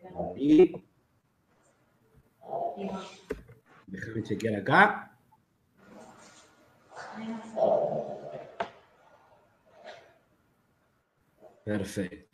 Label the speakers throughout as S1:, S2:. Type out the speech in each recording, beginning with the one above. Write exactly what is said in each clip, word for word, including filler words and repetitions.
S1: Y déjame chequear acá. Perfecto.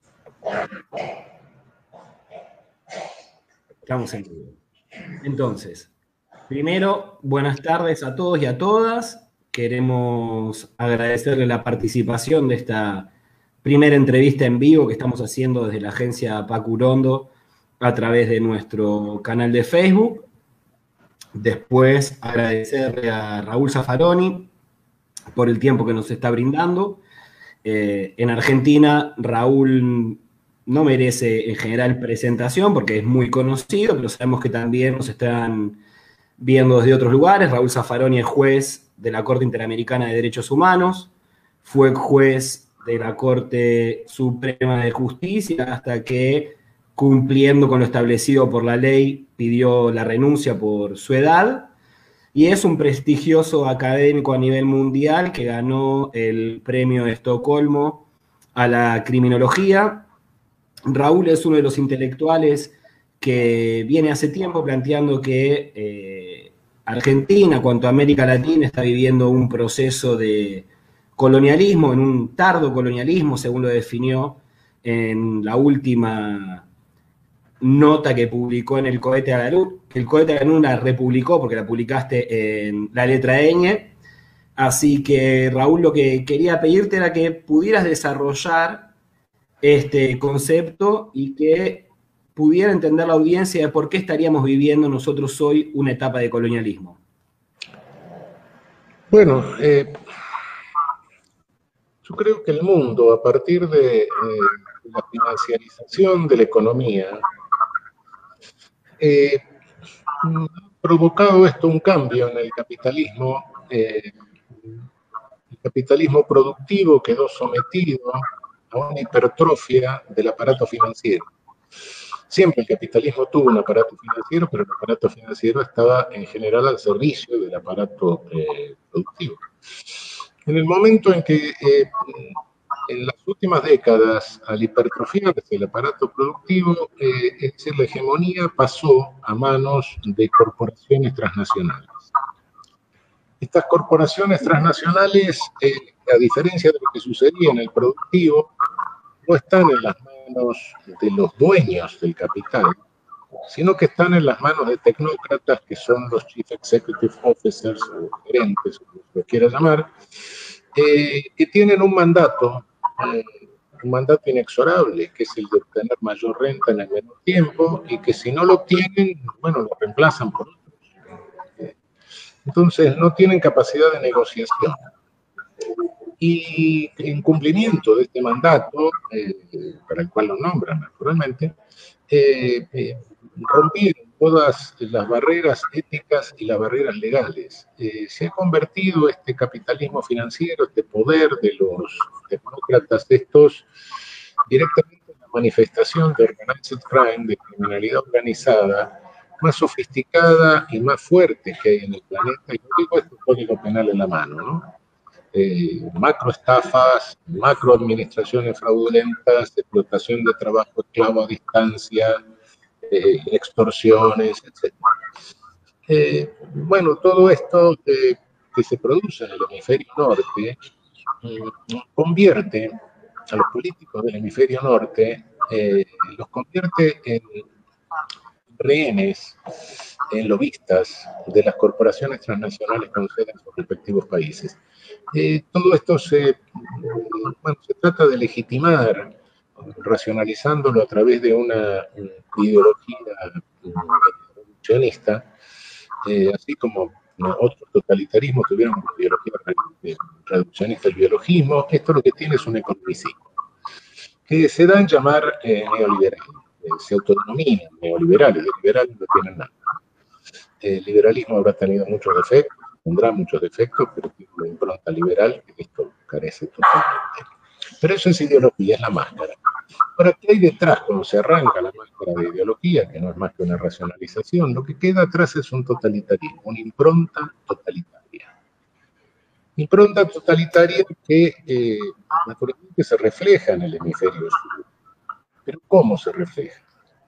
S1: Estamos en vivo. Entonces, primero, buenas tardes a todos y a todas. Queremos agradecerle la participación de esta primera entrevista en vivo que estamos haciendo desde la agencia Pacurondo a través de nuestro canal de Facebook. Después, agradecerle a Raúl Zaffaroni por el tiempo que nos está brindando. Eh, en Argentina, Raúl no merece en general presentación porque es muy conocido, pero sabemos que también nos están viendo desde otros lugares. Raúl Zaffaroni es juez de la Corte Interamericana de Derechos Humanos, fue juez de la Corte Suprema de Justicia hasta que, cumpliendo con lo establecido por la ley, pidió la renuncia por su edad. Y es un prestigioso académico a nivel mundial que ganó el premio de Estocolmo a la criminología. Raúl es uno de los intelectuales que viene hace tiempo planteando que eh, Argentina, cuanto a América Latina, está viviendo un proceso de colonialismo, en un tardo colonialismo, según lo definió en la última nota que publicó en el Cohete a la Luz. El Cohete a la Luz la republicó porque la publicaste en la letra ñ. Así que, Raúl, lo que quería pedirte era que pudieras desarrollar este concepto y que pudiera entender la audiencia de por qué estaríamos viviendo nosotros hoy una etapa de colonialismo.
S2: Bueno, eh, yo creo que el mundo, a partir de eh, la financiarización de la economía, eh, ha provocado esto un cambio en el capitalismo. Eh, el capitalismo productivo quedó sometido a una hipertrofia del aparato financiero. Siempre el capitalismo tuvo un aparato financiero, pero el aparato financiero estaba en general al servicio del aparato eh, productivo. En el momento en que eh, en las últimas décadas, al hipertrofiarse el aparato productivo, eh, es decir, la hegemonía pasó a manos de corporaciones transnacionales. Estas corporaciones transnacionales, eh, a diferencia de lo que sucedía en el productivo, no están en las manos de los dueños del capital, sino que están en las manos de tecnócratas que son los Chief Executive Officers o gerentes, como se los quiera llamar, eh, que tienen un mandato, eh, un mandato inexorable, que es el de obtener mayor renta en el menor tiempo, y que si no lo obtienen, bueno, lo reemplazan por otros. Entonces, no tienen capacidad de negociación. Y en cumplimiento de este mandato, eh, para el cual lo nombran naturalmente, eh, eh, rompieron todas las barreras éticas y las barreras legales. Eh, se ha convertido este capitalismo financiero, este poder de los demócratas estos, directamente en la manifestación de organized crime, de criminalidad organizada, más sofisticada y más fuerte que hay en el planeta. Y no digo esto código penal en la mano, ¿no? Eh, macroestafas, macroadministraciones fraudulentas, explotación de trabajo esclavo a distancia, eh, extorsiones, etcétera. Eh, bueno, todo esto eh, que se produce en el hemisferio norte eh, convierte a los políticos del hemisferio norte, eh, los convierte en rehenes, en lobistas de las corporaciones transnacionales con sede en sus respectivos países. Eh, todo esto se, bueno, se trata de legitimar, racionalizándolo a través de una ideología reduccionista, eh, así como ¿no? otros totalitarismos tuvieron una ideología reduccionista del biologismo. Esto lo que tiene es un economicismo, que se da en llamar eh, neoliberal. Se autodenominan neoliberales, de liberales no tienen nada. El liberalismo habrá tenido muchos defectos, tendrá muchos defectos, pero tiene una impronta liberal que esto carece totalmente. Pero eso es ideología, es la máscara. Ahora, ¿qué hay detrás cuando se arranca la máscara de ideología, que no es más que una racionalización? Lo que queda atrás es un totalitarismo, una impronta totalitaria. Impronta totalitaria que eh, naturalmente se refleja en el hemisferio sur. Pero ¿cómo se refleja?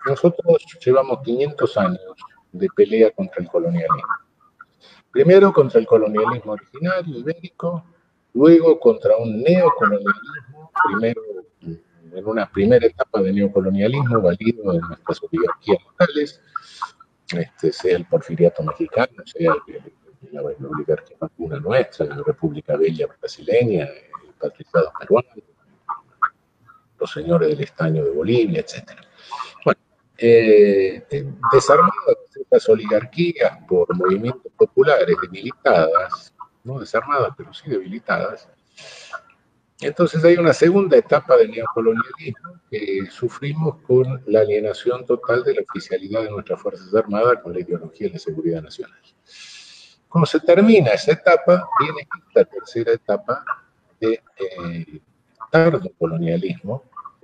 S2: Nosotros llevamos quinientos años de pelea contra el colonialismo. Primero contra el colonialismo originario ibérico, luego contra un neocolonialismo, primero en una primera etapa de neocolonialismo valido en nuestras oligarquías locales, este, sea el porfiriato mexicano, sea el, la, la oligarquía vacuna nuestra, la República Bella brasileña, el patriciado peruano, los señores del estaño de Bolivia, etcétera. Bueno, eh, desarmadas estas oligarquías por movimientos populares debilitadas, no desarmadas, pero sí debilitadas. Entonces hay una segunda etapa del neocolonialismo que sufrimos con la alienación total de la oficialidad de nuestras Fuerzas Armadas con la ideología de seguridad nacional. Cuando se termina esa etapa, viene esta tercera etapa de eh, tardo colonialismo,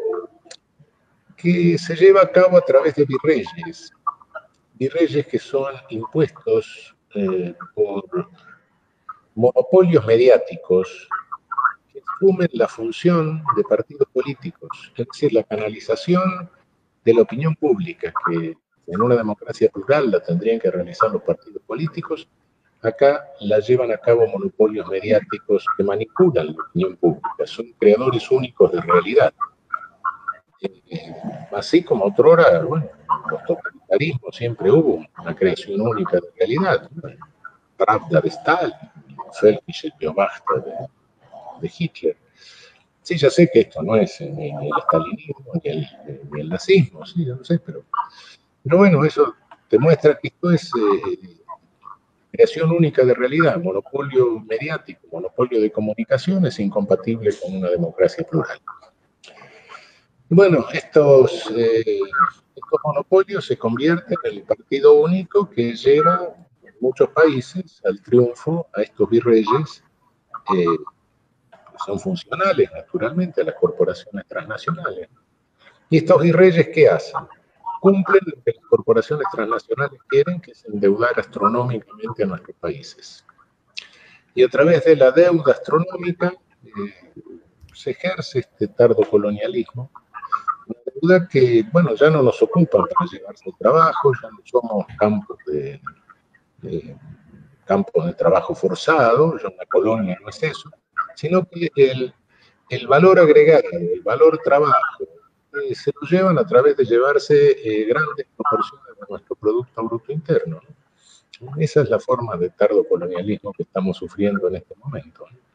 S2: que se lleva a cabo a través de virreyes, virreyes que son impuestos eh, por monopolios mediáticos que asumen la función de partidos políticos, es decir, la canalización de la opinión pública, que en una democracia plural la tendrían que realizar los partidos políticos, acá la llevan a cabo monopolios mediáticos que manipulan la opinión pública, son creadores únicos de realidad. Eh, así como otrora, bueno, los totalitarismos siempre hubo una creación única de realidad. Pravda de Stalin, Völkische Beobachter de, de Hitler. Sí, ya sé que esto no es ni, ni el stalinismo ni el, ni el nazismo, sí, ya lo sé, pero, pero bueno, eso demuestra que esto es eh, creación única de realidad, monopolio mediático, monopolio de comunicaciones incompatible con una democracia plural. Bueno, estos, eh, estos monopolios se convierten en el partido único que lleva en muchos países al triunfo a estos virreyes, eh, que son funcionales naturalmente a las corporaciones transnacionales. ¿Y estos virreyes qué hacen? Cumplen lo que las corporaciones transnacionales quieren, que es endeudar astronómicamente a nuestros países. Y a través de la deuda astronómica eh, se ejerce este tardo colonialismo, una deuda que, bueno, ya no nos ocupan para llevarse al trabajo, ya no somos campos de, de, campos de trabajo forzado, ya una colonia no es eso, sino que el, el valor agregado, el valor trabajo, eh, se lo llevan a través de llevarse eh, grandes proporciones de nuestro Producto Bruto Interno, ¿no? Esa es la forma de tardo colonialismo que estamos sufriendo en este momento, ¿no?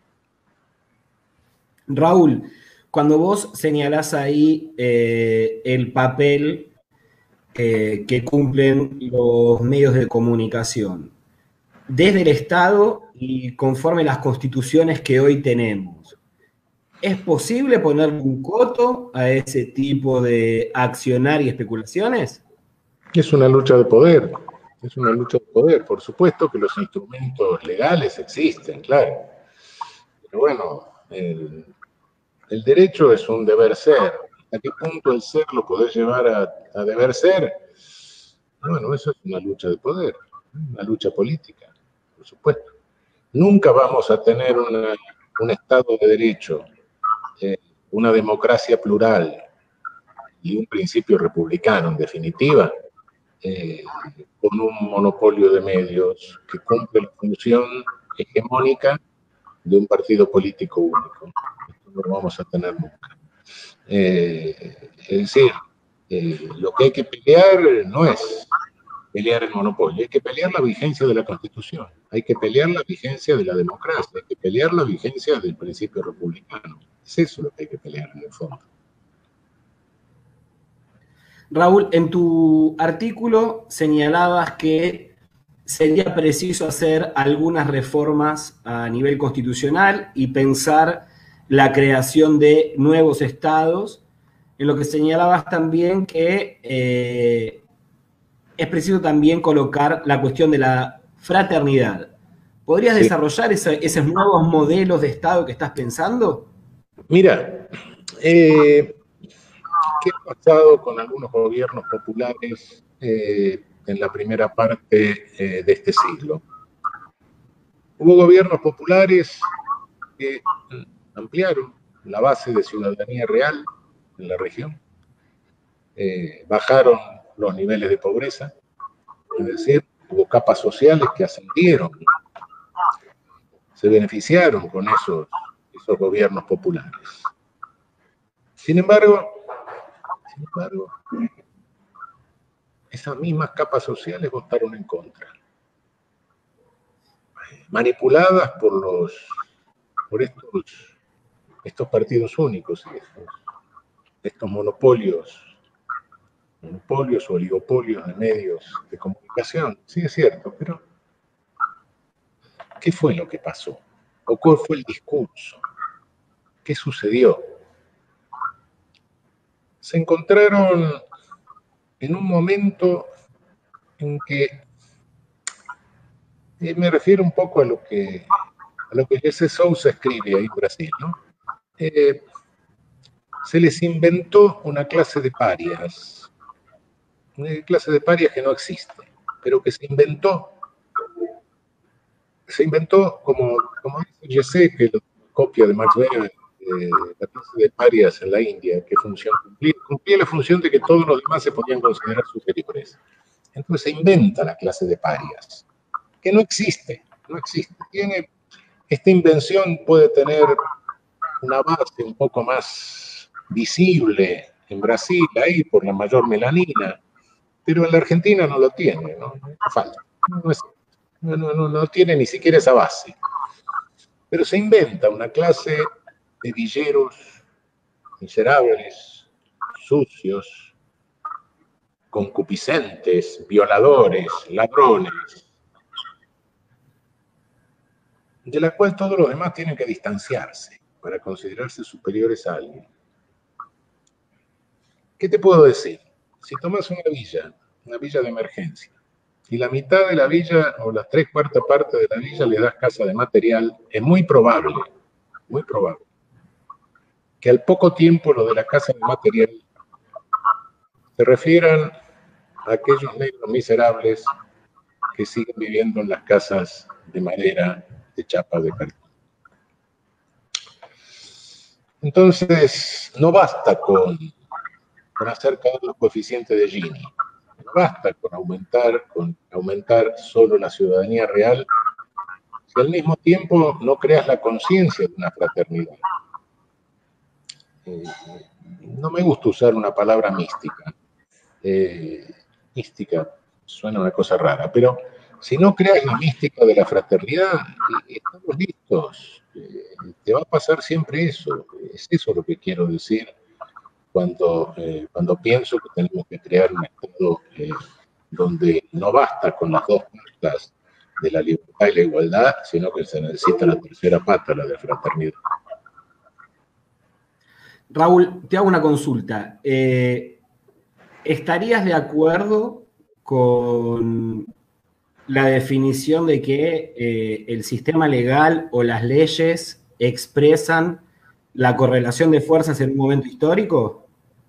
S1: Raúl, cuando vos señalás ahí eh, el papel eh, que cumplen los medios de comunicación desde el Estado y conforme las constituciones que hoy tenemos, ¿es posible poner un coto a ese tipo de accionar y especulaciones?
S2: Es una lucha de poder, es una lucha de poder. Por supuesto que los instrumentos legales existen, claro. Pero bueno, el, el derecho es un deber ser. ¿A qué punto el ser lo podés llevar a, a deber ser? Bueno, eso es una lucha de poder, una lucha política, por supuesto. Nunca vamos a tener una, un Estado de Derecho, eh, una democracia plural y un principio republicano, en definitiva, eh, con un monopolio de medios que cumple la función hegemónica de un partido político único. Esto no lo vamos a tener nunca. Eh, es decir, eh, lo que hay que pelear no es pelear el monopolio, hay que pelear la vigencia de la Constitución, hay que pelear la vigencia de la democracia, hay que pelear la vigencia del principio republicano. Es eso lo que hay que pelear en el fondo.
S1: Raúl, en tu artículo señalabas que sería preciso hacer algunas reformas a nivel constitucional y pensar la creación de nuevos estados, en lo que señalabas también que eh, es preciso también colocar la cuestión de la fraternidad. ¿Podrías sí. desarrollar ese, esos nuevos modelos de Estado que estás pensando?
S2: Mira, eh, ¿qué ha pasado con algunos gobiernos populares eh, en la primera parte eh, de este siglo? Hubo gobiernos populares que ampliaron la base de ciudadanía real en la región, eh, bajaron los niveles de pobreza, es decir, hubo capas sociales que ascendieron, se beneficiaron con esos, esos gobiernos populares. Sin embargo, sin embargo, esas mismas capas sociales votaron en contra, manipuladas por los por estos, estos partidos únicos, estos, estos monopolios, monopolios o oligopolios de medios de comunicación. Sí, es cierto, pero ¿qué fue lo que pasó? ¿O cuál fue el discurso? ¿Qué sucedió? Se encontraron en un momento en que, eh, me refiero un poco a lo que a lo que Jesse Sousa escribe ahí en Brasil, ¿no? Eh, se les inventó una clase de parias, una clase de parias que no existe, pero que se inventó, se inventó como, como dice Jesse, que lo copia de Max Weber, eh, la clase de parias en la India, que función, cumplía, cumplía la función de que todos los demás se podían considerar superiores. Entonces se inventa la clase de parias, que no existe, no existe. Tiene, esta invención puede tener una base un poco más visible en Brasil, ahí por la mayor melanina, pero en la Argentina no lo tiene, no, no falta, no, es, no, no, no tiene ni siquiera esa base. Pero se inventa una clase de villeros miserables, sucios, concupiscentes, violadores, ladrones, de la cual todos los demás tienen que distanciarse para considerarse superiores a alguien. ¿Qué te puedo decir? Si tomas una villa, una villa de emergencia, y la mitad de la villa o las tres cuartas partes de la villa le das casa de material, es muy probable, muy probable, que al poco tiempo lo de la casa de material se refieran a aquellos negros miserables que siguen viviendo en las casas de madera, de chapa, de cartón. Entonces, no basta con, con hacer caer los coeficientes de Gini. No basta con aumentar, con aumentar solo la ciudadanía real si al mismo tiempo no creas la conciencia de una fraternidad. Eh, no me gusta usar una palabra mística. Eh, mística suena una cosa rara, pero si no creas la mística de la fraternidad, eh, estamos listos. Eh, te va a pasar siempre eso. Es eso lo que quiero decir cuando, eh, cuando pienso que tenemos que crear un estado eh, donde no basta con las dos patas de la libertad y la igualdad, sino que se necesita la tercera pata, la de la fraternidad.
S1: Raúl, te hago una consulta. Eh, ¿Estarías de acuerdo con la definición de que eh, el sistema legal o las leyes expresan la correlación de fuerzas en un momento histórico?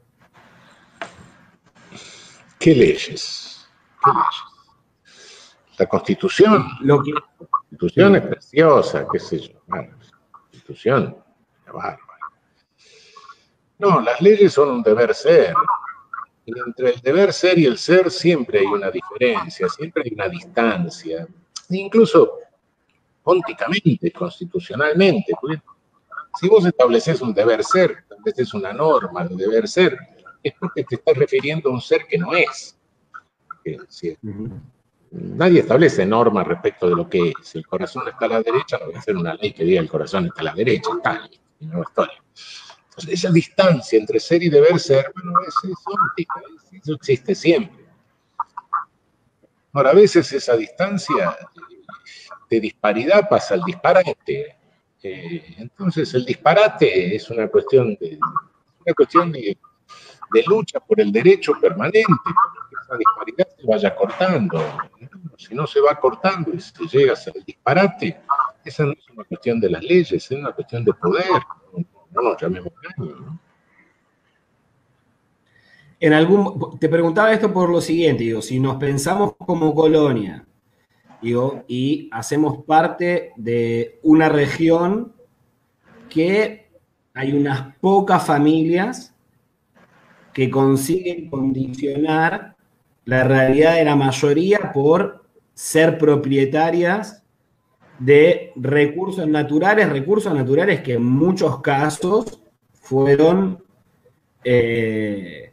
S2: ¿Qué leyes? ¿Qué leyes? La Constitución.
S1: Lo que...
S2: La Constitución sí. Es preciosa, qué sé yo. Bueno, la Constitución es bárbara. No, las leyes son un deber ser. Y entre el deber ser y el ser siempre hay una diferencia, siempre hay una distancia. Incluso pónticamente, constitucionalmente. Porque si vos estableces un deber ser, estableces una norma de deber ser, es porque te estás refiriendo a un ser que no es. Porque, si, uh-huh. Nadie establece normas respecto de lo que es. Si el corazón está a la derecha, no voy a hacer una ley que diga el corazón está a la derecha, está, y no estoy. Entonces, esa distancia entre ser y deber ser, bueno, es, es óptica, eso existe siempre. Ahora, a veces esa distancia de disparidad pasa al disparate. Eh, entonces, el disparate es una cuestión de, una cuestión de, de lucha por el derecho permanente, para que esa disparidad se vaya cortando. Si no se va cortando y se llega al disparate, esa no es una cuestión de las leyes, es una cuestión de poder. No nos llamemos daño, ¿no?
S1: En algún, te preguntaba esto por lo siguiente, digo, si nos pensamos como colonia, digo, y hacemos parte de una región que hay unas pocas familias que consiguen condicionar la realidad de la mayoría por ser propietarias de recursos naturales, recursos naturales que en muchos casos fueron eh,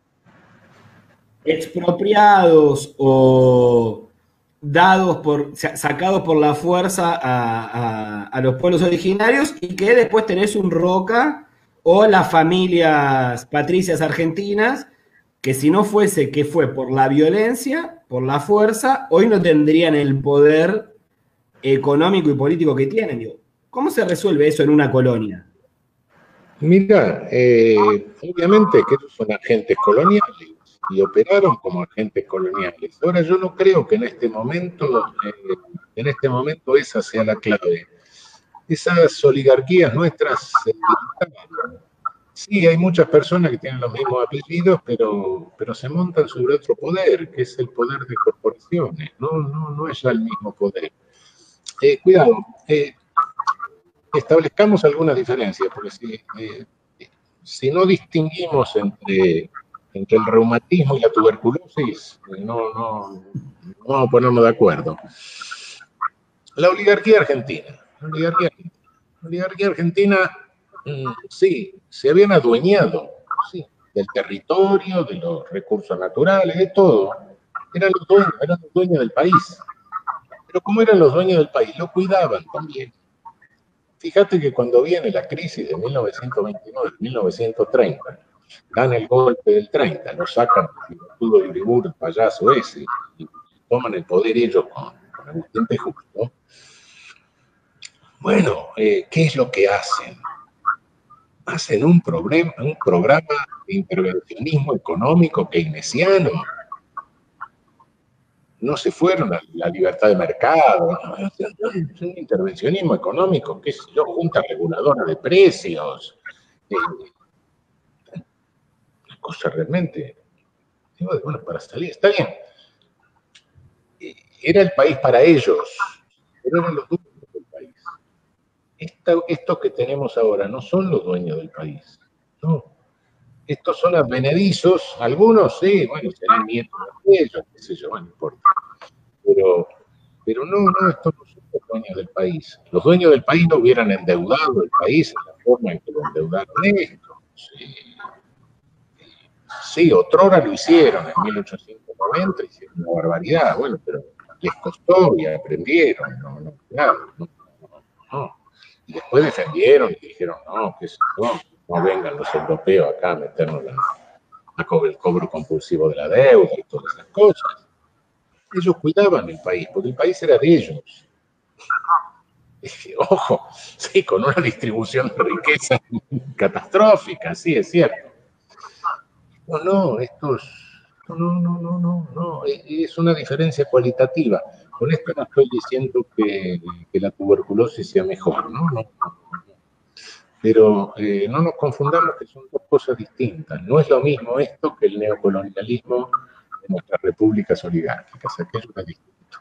S1: expropiados o dados por, sacados por la fuerza a, a, a los pueblos originarios, y que después tenés un Roca o las familias patricias argentinas que, si no fuese que fue por la violencia, por la fuerza, hoy no tendrían el poder económico y político que tienen. Digo, ¿cómo se resuelve eso en una colonia?
S2: Mira, eh, obviamente que ellos son agentes coloniales y operaron como agentes coloniales. Ahora, yo no creo que en este momento, eh, en este momento esa sea la clave. Esas oligarquías nuestras, eh, sí, hay muchas personas que tienen los mismos apellidos, pero, pero se montan sobre otro poder, que es el poder de corporaciones, no, no, no es ya el mismo poder. Eh, cuidado, eh, establezcamos algunas diferencias, porque si, eh, si no distinguimos entre, entre el reumatismo y la tuberculosis, no, no, no vamos a ponernos de acuerdo. La oligarquía argentina, la oligarquía, la oligarquía argentina, mmm, sí, se habían adueñado, sí, del territorio, de los recursos naturales, de todo. Eran los dueños, eran los dueños del país. Pero como eran los dueños del país, lo cuidaban también. Fíjate que cuando viene la crisis de mil novecientos veintinueve, mil novecientos treinta, dan el golpe del treinta, lo sacan todo el Uriburu, el payaso ese, y toman el poder ellos con, con Agustín P. Justo. Bueno, eh, ¿qué es lo que hacen? Hacen un, problema, un programa de intervencionismo económico keynesiano. No se fueron a la libertad de mercado, es un intervencionismo económico, qué sé yo, junta reguladora de precios, eh, una cosa realmente, digo, bueno, para salir, está bien, era el país para ellos, pero eran los dueños del país. Esta, estos que tenemos ahora no son los dueños del país, no. Estos son advenedizos, algunos sí, bueno, serán nietos de ellos, qué sé yo, bueno, no importa. Pero, pero no, no, estos no son los dueños del país. Los dueños del país no hubieran endeudado el país en la forma en que lo endeudaron estos. Sí, sí, otrora lo hicieron en mil ochocientos noventa, hicieron una barbaridad, bueno, pero les costó y aprendieron, no, no, claro, no, no, no. Y después defendieron y dijeron, no, que eso no, no vengan los europeos acá a meternos la, a cobrar el cobro compulsivo de la deuda y todas esas cosas. Ellos cuidaban el país, porque el país era de ellos. Y, ojo, sí, con una distribución de riqueza catastrófica, sí, es cierto. No, no, estos, no, no, no, no, no, es una diferencia cualitativa. Con esto no estoy diciendo que, que la tuberculosis sea mejor, ¿no? no, no. Pero eh, no nos confundamos que son dos cosas distintas. No es lo mismo esto que el neocolonialismo de nuestras repúblicas oligárquicas. Aquello es distinto.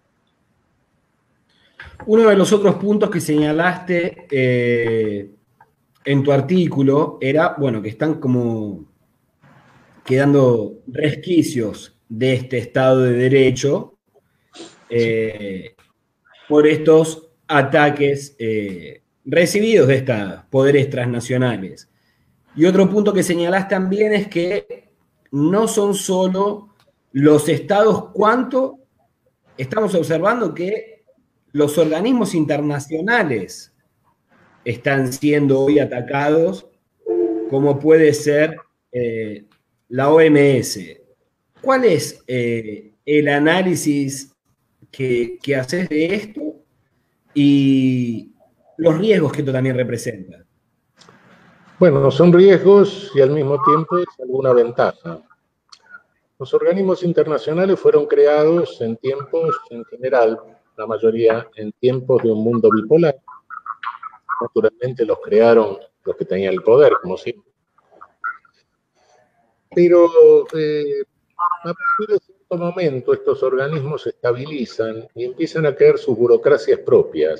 S1: Uno de los otros puntos que señalaste eh, en tu artículo era, bueno, que están como quedando resquicios de este Estado de Derecho eh, por estos ataques eh, recibidos de estos poderes transnacionales. Y otro punto que señalás también es que no son solo los estados, cuanto estamos observando que los organismos internacionales están siendo hoy atacados, como puede ser eh, la O M S. ¿Cuál es eh, el análisis que, que haces de esto y los riesgos que esto también representa?
S2: Bueno, son riesgos y al mismo tiempo es alguna ventaja. Los organismos internacionales fueron creados en tiempos, en general, la mayoría, en tiempos de un mundo bipolar. Naturalmente los crearon los que tenían el poder, como siempre. Pero eh, a partir de cierto momento estos organismos se estabilizan y empiezan a crear sus burocracias propias.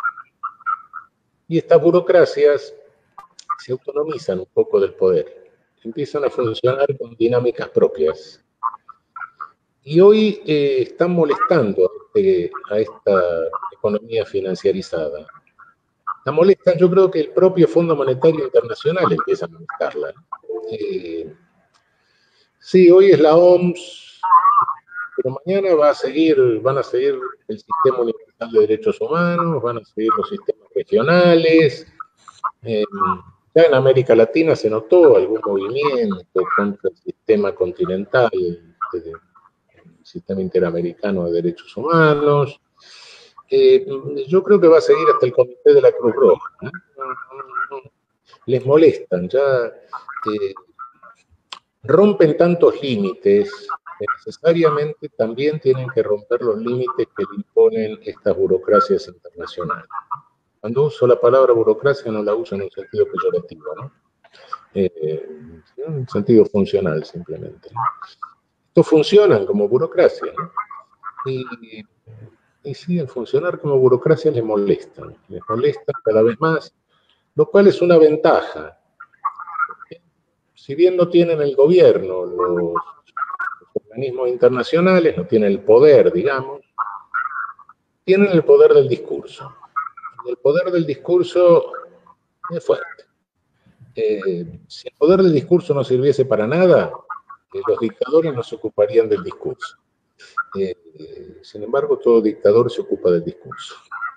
S2: Y estas burocracias se autonomizan un poco del poder. empiezan a funcionar con dinámicas propias. Y hoy eh, están molestando a, este, a esta economía financiarizada. La molestan, yo creo que el propio Fondo Monetario Internacional empieza a molestarla. Eh, sí, hoy es la O M S, pero mañana va a seguir, van a seguir el Sistema Universal de Derechos Humanos, van a seguir los sistemas regionales. Eh, ya en América Latina se notó algún movimiento contra el sistema continental, el Sistema Interamericano de Derechos Humanos. Eh, yo creo que va a seguir hasta el Comité de la Cruz Roja. ¿eh? Les molestan, ya eh, rompen tantos límites que necesariamente también tienen que romper los límites que le imponen estas burocracias internacionales. Cuando uso la palabra burocracia no la uso en un sentido peyorativo, ¿no? Eh, en un sentido funcional simplemente. Estos funcionan como burocracia, ¿no? Y, y sí, al funcionar como burocracia les molestan, les molestan cada vez más, lo cual es una ventaja. Si bien no tienen el gobierno, los, los organismos internacionales no tienen el poder, digamos, tienen el poder del discurso. Y el poder del discurso es fuerte. Eh, si el poder del discurso no sirviese para nada, eh, los dictadores no se ocuparían del discurso. Eh, sin embargo, todo dictador se ocupa del discurso.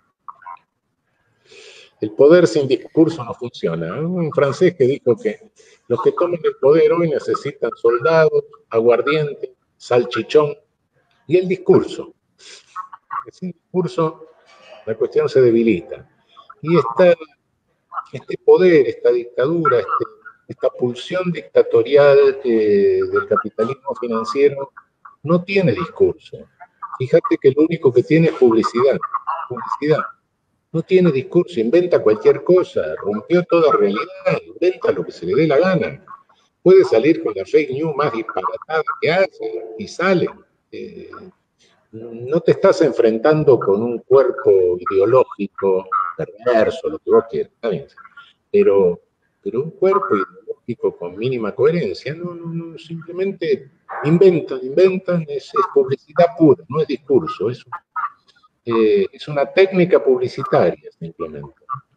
S2: El poder sin discurso no funciona. Un francés que dijo que los que toman el poder hoy necesitan soldados, aguardiente, salchichón y el discurso. Porque sin discurso la cuestión se debilita. Y esta, este poder, esta dictadura, este, esta pulsión dictatorial eh, del capitalismo financiero no tiene discurso. Fíjate que lo único que tiene es publicidad. Publicidad. No tiene discurso, inventa cualquier cosa, rompió toda realidad, inventa lo que se le dé la gana. Puede salir con la fake news más disparatada que hace y sale. Eh, no te estás enfrentando con un cuerpo ideológico perverso, lo que vos quieras, está bien. Pero, pero un cuerpo ideológico con mínima coherencia, no, no, no, simplemente inventan, inventan, es, es publicidad pura, no es discurso, es Eh, es una técnica publicitaria, simplemente.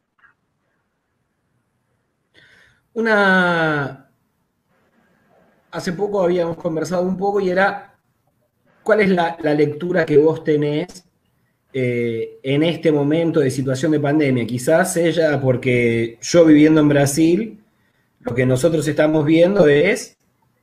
S1: Una. Hace poco habíamos conversado un poco y era, ¿cuál es la, la lectura que vos tenés eh, en este momento de situación de pandemia? Quizás ella, porque yo viviendo en Brasil, lo que nosotros estamos viendo es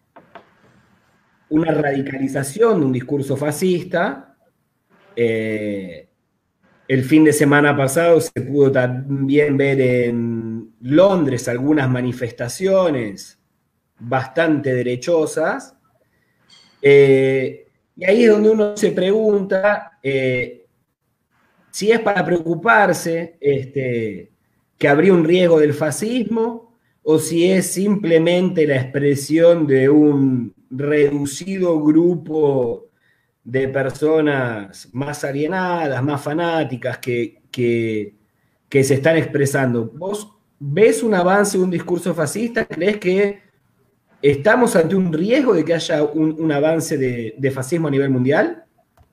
S1: una radicalización de un discurso fascista. Eh, el fin de semana pasado se pudo también ver en Londres algunas manifestaciones bastante derechosas. Eh, y ahí es donde uno se pregunta eh, si es para preocuparse este, que habría un riesgo del fascismo o si es simplemente la expresión de un reducido grupo de personas más alienadas, más fanáticas, que, que, que se están expresando. ¿Vos ves un avance de un discurso fascista? ¿Crees que estamos ante un riesgo de que haya un, un avance de, de fascismo a nivel mundial?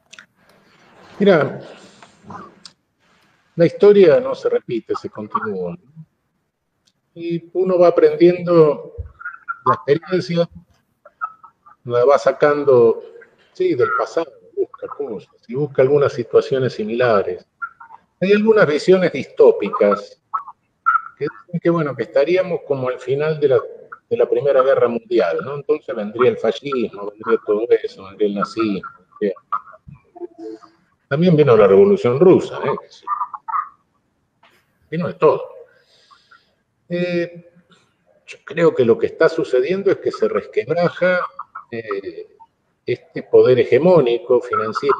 S2: Mira, la historia no se repite, se continúa. Y uno va aprendiendo la experiencia, la va sacando, sí, del pasado, busca cosas y busca algunas situaciones similares. Hay algunas visiones distópicas que dicen que, bueno, que estaríamos como al final de la, de la Primera Guerra Mundial, ¿no? Entonces vendría el fascismo, vendría todo eso, vendría el nazismo. Vendría... También vino la Revolución Rusa, ¿eh? Vino de todo. Eh, yo creo que lo que está sucediendo es que se resquebraja eh, este poder hegemónico financiero.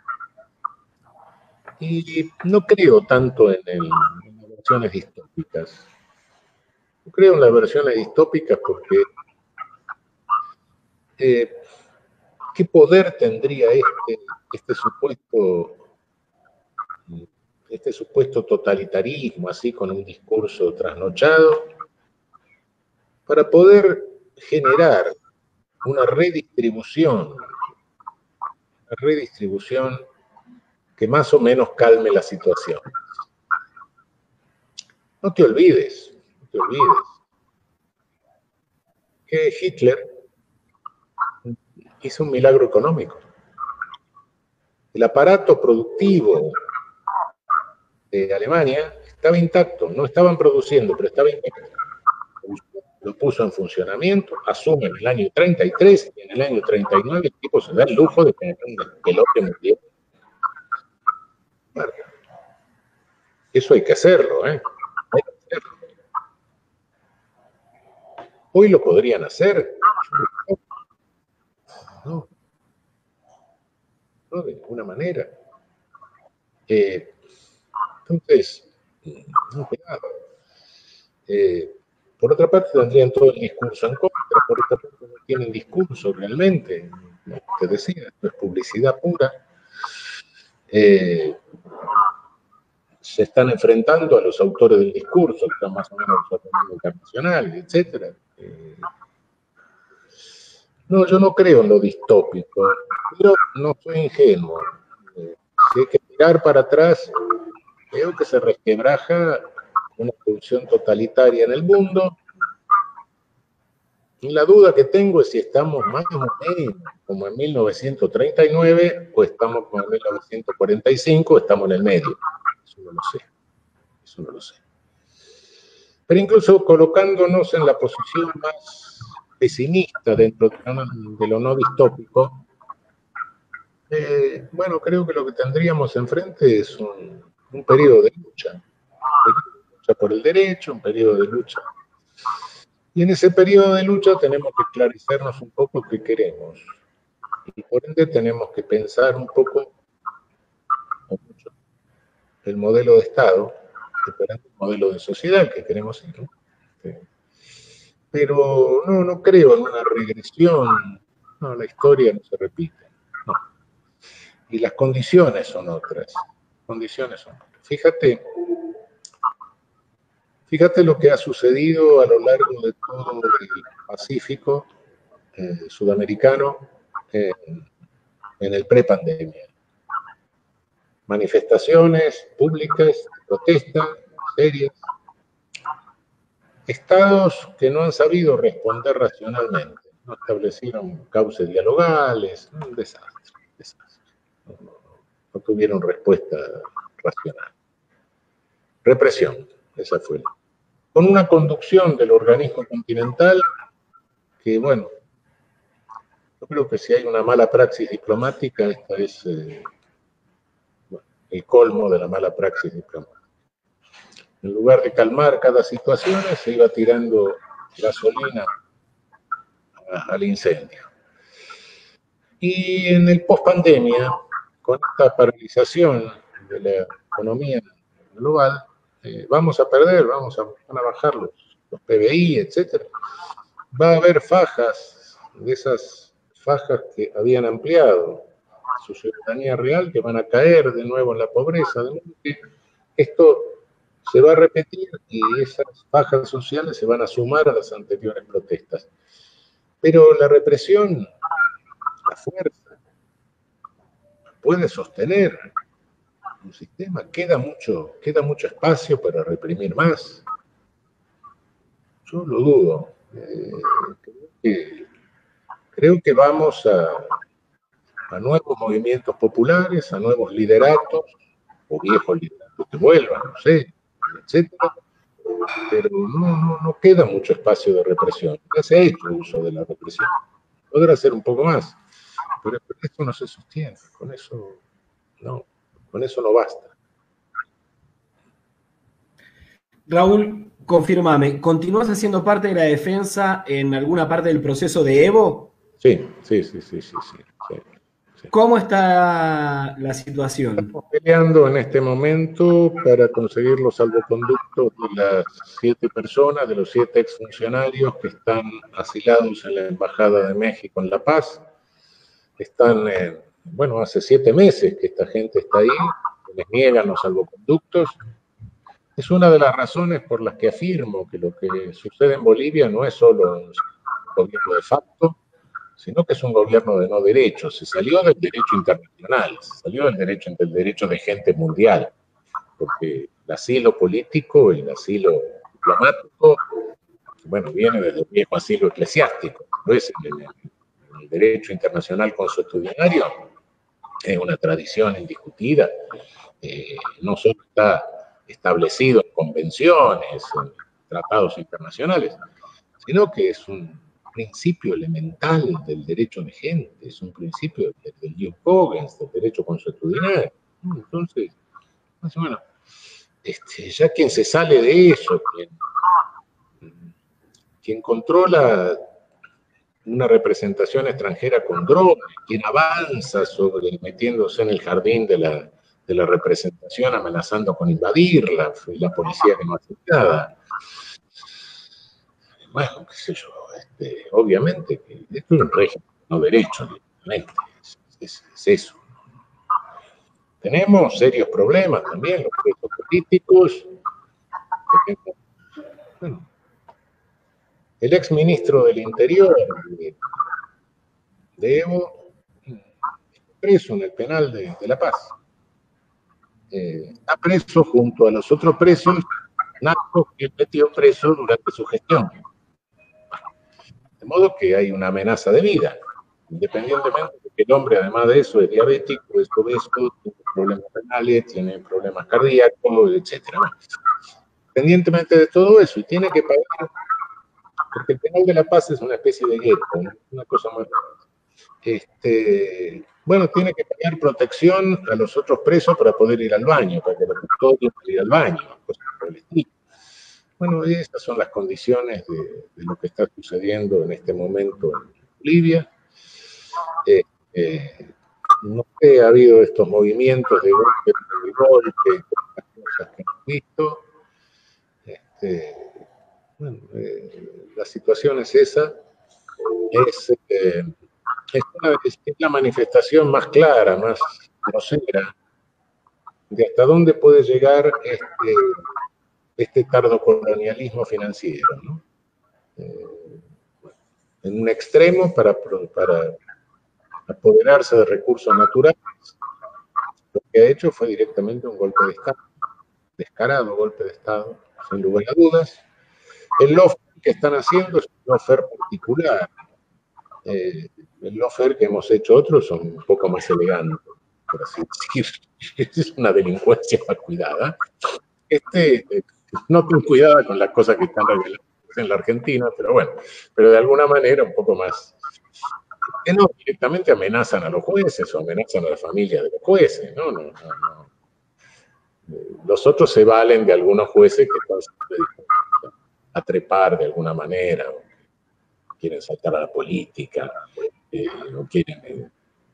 S2: Y no creo tanto en, el, en las versiones distópicas. Yo creo en las versiones distópicas porque eh, ¿qué poder tendría este, este supuesto este supuesto totalitarismo, así con un discurso trasnochado, para poder generar una redistribución, una redistribución que más o menos calme la situación. No te olvides, no te olvides, que Hitler hizo un milagro económico. El aparato productivo de Alemania estaba intacto, no estaban produciendo, pero estaba intacto. Lo puso en funcionamiento, asume en el año treinta y tres, y en el año treinta y nueve el tipo se da el lujo de tener un despelote mundial. Bueno, eso hay que hacerlo, ¿eh? Hay que hacerlo. Hoy lo podrían hacer. No, no de ninguna manera. Eh, entonces, no, cuidado. Eh, por otra parte, tendrían todo el discurso en contra, por otra parte, no tienen discurso realmente. Como te decía, esto es publicidad pura. Eh, se están enfrentando a los autores del discurso, que están más o menos en el internacional, etcétera. Eh, no, yo no creo en lo distópico, pero no soy ingenuo. Eh, si hay que mirar para atrás, veo que se resquebraja una producción totalitaria en el mundo. Y la duda que tengo es si estamos más o menos como en mil novecientos treinta y nueve o estamos como en mil novecientos cuarenta y cinco o estamos en el medio. Eso no lo sé. Eso no lo sé. Pero incluso colocándonos en la posición más pesimista dentro de lo no distópico, eh, bueno, creo que lo que tendríamos enfrente es un, un periodo de lucha. Un periodo de lucha por el derecho, un periodo de lucha. Y en ese periodo de lucha tenemos que esclarecernos un poco qué queremos. Y por ende tenemos que pensar un poco el modelo de Estado, el modelo de sociedad que queremos ir, ¿no? Sí. Pero no, no creo en una regresión. No, la historia no se repite. No. Y las condiciones son otras. Condiciones son otras. Fíjate, fíjate lo que ha sucedido a lo largo de todo el Pacífico eh, sudamericano eh, en el prepandemia. Manifestaciones públicas, protestas serias. Estados que no han sabido responder racionalmente, no establecieron cauces dialogales, un desastre, un desastre. No, no, no tuvieron respuesta racional. Represión, esa fue. Con una conducción del organismo continental que, bueno, yo creo que si hay una mala praxis diplomática, esta es eh, bueno, el colmo de la mala praxis diplomática. En lugar de calmar cada situación, se iba tirando gasolina a, al incendio. Y en el post-pandemia, con esta paralización de la economía global, eh, vamos a perder, vamos a, van a bajar los, los P B I, etcétera. Va a haber fajas, de esas fajas que habían ampliado su ciudadanía real, que van a caer de nuevo en la pobreza. De nuevo que esto se va a repetir y esas fajas sociales se van a sumar a las anteriores protestas. Pero la represión, la fuerza, puede sostener un sistema. Queda mucho, queda mucho espacio para reprimir más. Yo lo dudo. Eh, creo, que, creo que vamos a, a nuevos movimientos populares, a nuevos lideratos, o viejos lideratos que vuelvan, no sé, etcétera. Pero no, no, no queda mucho espacio de represión. Ya se ha hecho uso de la represión. Podrá ser un poco más, pero esto no se sostiene. Con eso no, con eso no basta.
S1: Raúl, confírmame, ¿continúas haciendo parte de la defensa en alguna parte del proceso de Evo?
S2: Sí, sí, sí, sí, sí, sí, sí, sí.
S1: ¿Cómo está la situación?
S2: Estamos peleando en este momento para conseguir los salvoconductos de las siete personas, de los siete exfuncionarios que están asilados en la Embajada de México en La Paz. Están, eh, bueno, hace siete meses que esta gente está ahí, les niegan los salvoconductos. Es una de las razones por las que afirmo que lo que sucede en Bolivia no es solo un gobierno de facto, sino que es un gobierno de no derecho. Se salió del derecho internacional, se salió del derecho, del derecho de gente mundial, porque el asilo político y el asilo diplomático, bueno, viene desde el viejo asilo eclesiástico, no es en el, en el derecho internacional consuetudinario, es una tradición indiscutida, eh, no solo está establecido en convenciones, en tratados internacionales, sino que es un principio elemental del derecho de gente, es un principio del, del Ius Cogens, del derecho consuetudinario. Entonces, bueno, este, ya quien se sale de eso, quien, quien controla una representación extranjera con drones, quien avanza sobre metiéndose en el jardín de la, de la representación, amenazando con invadirla, y la policía que no hace nada. Bueno, qué sé yo, este, obviamente que esto es un régimen no derecho, directamente, es, es, es eso. Tenemos serios problemas también, los presos políticos. Tenemos, bueno, el ex ministro del Interior de, de Evo, preso en el penal de, de La Paz. Eh, está preso junto a los otros presos narcos que metió preso durante su gestión. De modo que hay una amenaza de vida, independientemente de que el hombre, además de eso, es diabético, es obeso, tiene problemas renales, tiene problemas cardíacos, etcétera. Bueno, independientemente de todo eso, y tiene que pagar, porque el penal de La Paz es una especie de gueto, ¿no? Una cosa muy rara. Este, bueno, tiene que pagar protección a los otros presos para poder ir al baño, para que los custodios puedan ir al baño, cosas por el estilo. Bueno, esas son las condiciones de, de lo que está sucediendo en este momento en Bolivia. Eh, eh, no sé, ha habido estos movimientos de golpe, de golpe, las cosas que hemos visto. Este, bueno, eh, la situación es esa. Es, eh, es, una, es la manifestación más clara, más grosera, de hasta dónde puede llegar este, este tardocolonialismo financiero, ¿no? Eh, bueno, en un extremo para, para apoderarse de recursos naturales, lo que ha hecho fue directamente un golpe de Estado, descarado golpe de Estado, sin lugar a dudas. El lawfare que están haciendo es un lawfare particular. Eh, el lawfare que hemos hecho otros son un poco más elegantes, por así decir. Es una delincuencia más cuidada. Este, eh, no ten cuidado con las cosas que están reveladas en la Argentina, pero bueno, pero de alguna manera un poco más, que no directamente amenazan a los jueces o amenazan a la familia de los jueces, no, no, no, no. Los otros se valen de algunos jueces que están dispuestos a trepar de alguna manera, o quieren saltar a la política, eh, o quieren eh,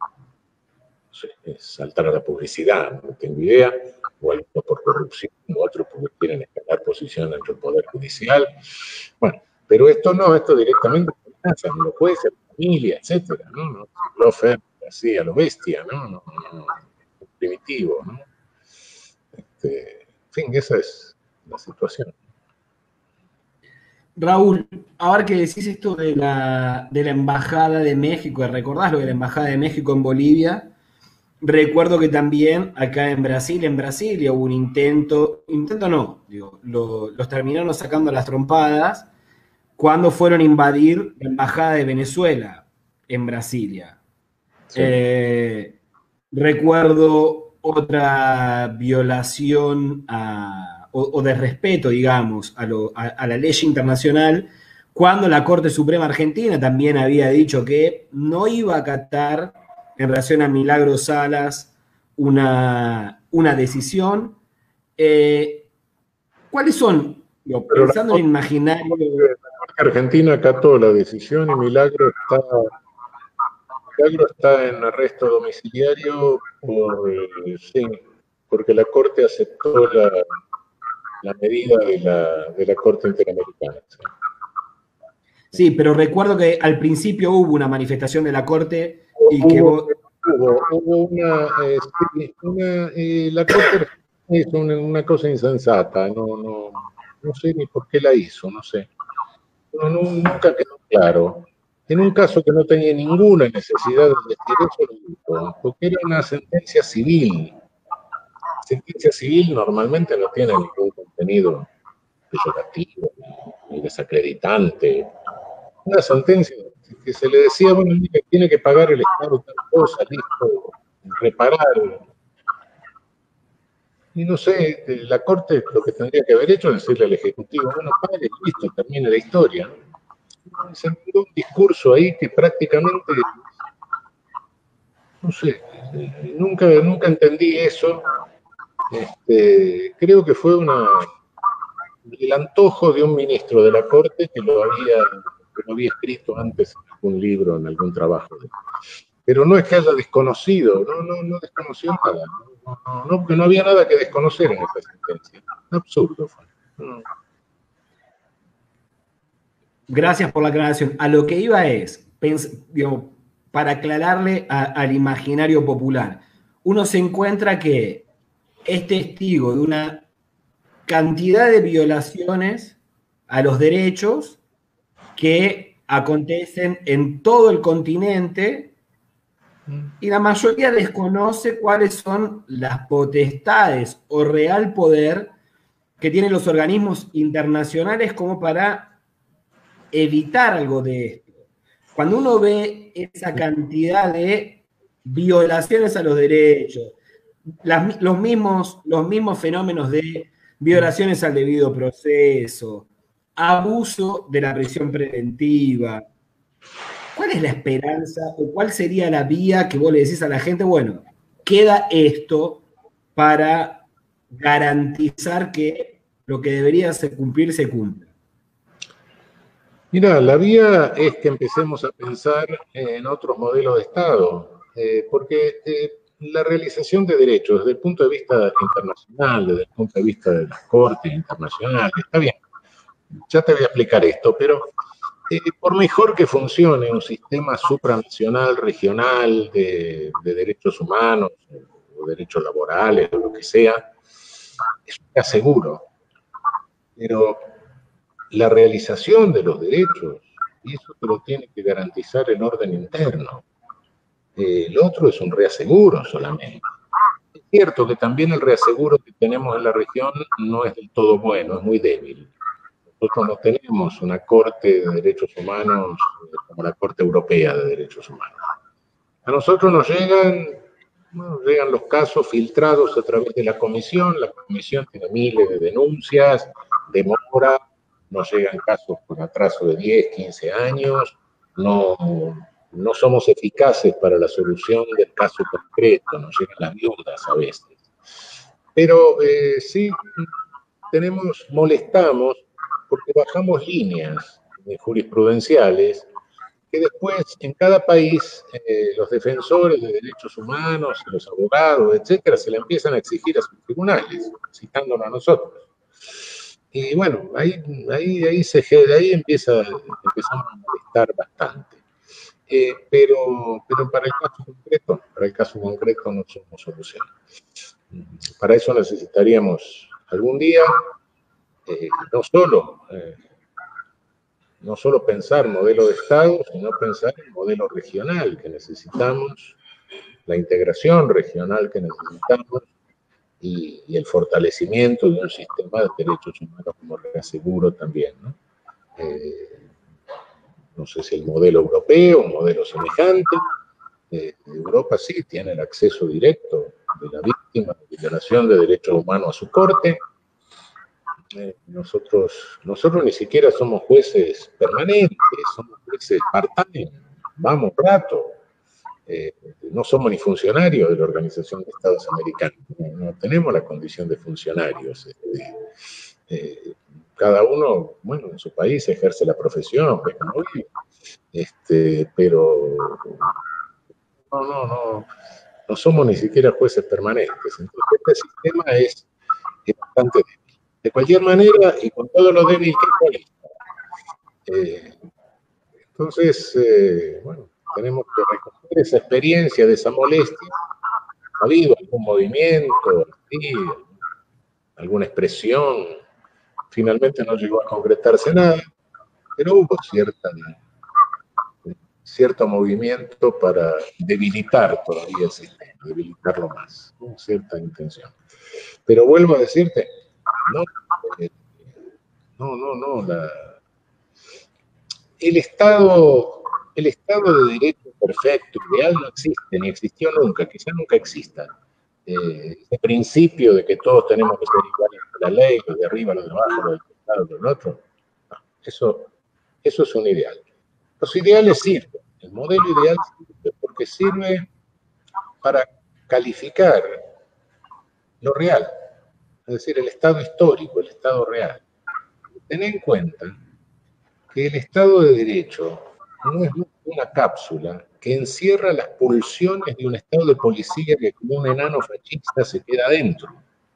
S2: no sé, saltar a la publicidad, no tengo idea, o algunos por corrupción, o otros porque quieren escalar posición dentro del Poder Judicial. Bueno, pero esto no, esto directamente amenaza a los jueces, a la familia, etcétera, ¿no? No, lo oferta así a lo bestia, ¿no? No, no, no primitivo, ¿no? Este, en fin, esa es la situación.
S1: Raúl, ahora que decís esto de la, de la Embajada de México, ¿recordás lo de la Embajada de México en Bolivia? Recuerdo que también acá en Brasil, en Brasilia hubo un intento, intento no, digo, lo, los terminaron sacando a las trompadas cuando fueron a invadir la Embajada de Venezuela en Brasilia. Sí. Eh, recuerdo otra violación a, o, o de respeto, digamos, a, lo, a, a la ley internacional, cuando la Corte Suprema Argentina también había dicho que no iba a acatar en relación a Milagros Salas una, una decisión. Eh, ¿Cuáles son, digo, pensando en el imaginario?
S2: La Argentina acató la decisión y Milagro está, Milagro está en arresto domiciliario por, sí, porque la Corte aceptó la, la medida de la, de la Corte Interamericana. ¿Sí?
S1: Sí, pero recuerdo que al principio hubo una manifestación de la Corte y
S2: hubo,
S1: que vos...
S2: Hubo, hubo una, eh, sí, una eh, la Corte hizo una, una cosa insensata, no, no, no sé ni por qué la hizo, no sé. No, no, nunca quedó claro. En un caso que no tenía ninguna necesidad de decir eso, lo dijo, porque era una sentencia civil. Sentencia civil normalmente no tiene ningún contenido peyorativo ni desacreditante. Una sentencia que se le decía, bueno, mire, tiene que pagar el Estado tal cosa, listo, reparar. Y no sé, la Corte lo que tendría que haber hecho es decirle al Ejecutivo, bueno, pague y listo, termine la historia, ¿no? Se mandó un discurso ahí que prácticamente, no sé, nunca, nunca entendí eso. Este, creo que fue una, el antojo de un ministro de la Corte que lo había, que lo había escrito antes en algún libro, en algún trabajo. Pero no es que haya desconocido, no, no, no desconoció nada, no, no, no, porque no había nada que desconocer en esta sentencia. Absurdo fue. No.
S1: Gracias por la aclaración. A lo que iba es, digo, para aclararle a, al imaginario popular, uno se encuentra que es testigo de una cantidad de violaciones a los derechos que acontecen en todo el continente y la mayoría desconoce cuáles son las potestades o real poder que tienen los organismos internacionales como para evitar algo de esto. Cuando uno ve esa cantidad de violaciones a los derechos, las, los, mismos, los mismos fenómenos de violaciones al debido proceso, abuso de la prisión preventiva, ¿cuál es la esperanza o cuál sería la vía que vos le decís a la gente? Bueno, queda esto para garantizar que lo que debería cumplir se cumpla.
S2: Mira, la vía es que empecemos a pensar en otros modelos de Estado, eh, porque eh, la realización de derechos desde el punto de vista internacional, desde el punto de vista de las cortes internacionales, está bien, ya te voy a explicar esto, pero eh, por mejor que funcione un sistema supranacional, regional de, de derechos humanos, o derechos laborales, o lo que sea, eso está seguro, pero la realización de los derechos, y eso te lo tiene que garantizar el orden interno. Eh, el otro es un reaseguro solamente. Es cierto que también el reaseguro que tenemos en la región no es del todo bueno, es muy débil. Nosotros no tenemos una Corte de Derechos Humanos como la Corte Europea de Derechos Humanos. A nosotros nos llegan, bueno, llegan los casos filtrados a través de la comisión, la comisión tiene miles de denuncias, demora, nos llegan casos con atraso de diez, quince años, no, no somos eficaces para la solución del caso concreto, nos llegan las viudas a veces. Pero eh, sí tenemos, molestamos porque bajamos líneas jurisprudenciales que después en cada país eh, los defensores de derechos humanos, los abogados, etcétera, se le empiezan a exigir a sus tribunales, citándonos a nosotros. Y bueno, ahí, ahí, ahí, se, ahí empieza, empezamos a molestar bastante. Eh, pero, pero para el caso concreto, para el caso concreto no somos solución. Para eso necesitaríamos algún día eh, no solo eh, no solo pensar modelo de Estado, sino pensar en modelo regional que necesitamos, la integración regional que necesitamos y, y el fortalecimiento de un sistema de derechos humanos como reaseguro también, ¿no? Eh, no sé si el modelo europeo, un modelo semejante. Eh, Europa sí tiene el acceso directo de la víctima de violación de derechos humanos a su corte. Eh, nosotros, nosotros ni siquiera somos jueces permanentes, somos jueces part-time, vamos rato, eh, no somos ni funcionarios de la Organización de Estados Americanos, no, no tenemos la condición de funcionarios. Este, eh, cada uno, bueno, en su país ejerce la profesión, pues, ¿no? este, pero no, no, no, no somos ni siquiera jueces permanentes. Entonces este sistema es, es bastante débil. De cualquier manera, y con todo lo débil que es, eh, entonces, eh, bueno, tenemos que recoger esa experiencia de esa molestia. ¿Ha habido algún movimiento, sí, alguna expresión? Finalmente no llegó a concretarse nada, pero hubo cierta, cierto movimiento para debilitar todavía el sistema, debilitarlo más, con cierta intención. Pero vuelvo a decirte, no, eh, no, no, no, la, el Estado, el Estado de Derecho perfecto, ideal, no existe, ni existió nunca, quizá nunca exista. Eh, ese principio de que todos tenemos que ser iguales a la ley, los de arriba, los de abajo, los del Estado, los del otro, no, eso, eso es un ideal. Los ideales sirven, el modelo ideal sirve porque sirve para calificar lo real, es decir, el estado histórico, el estado real. Ten en cuenta que el Estado de Derecho no es una cápsula que encierra las pulsiones de un Estado de policía que como un enano fascista se queda adentro.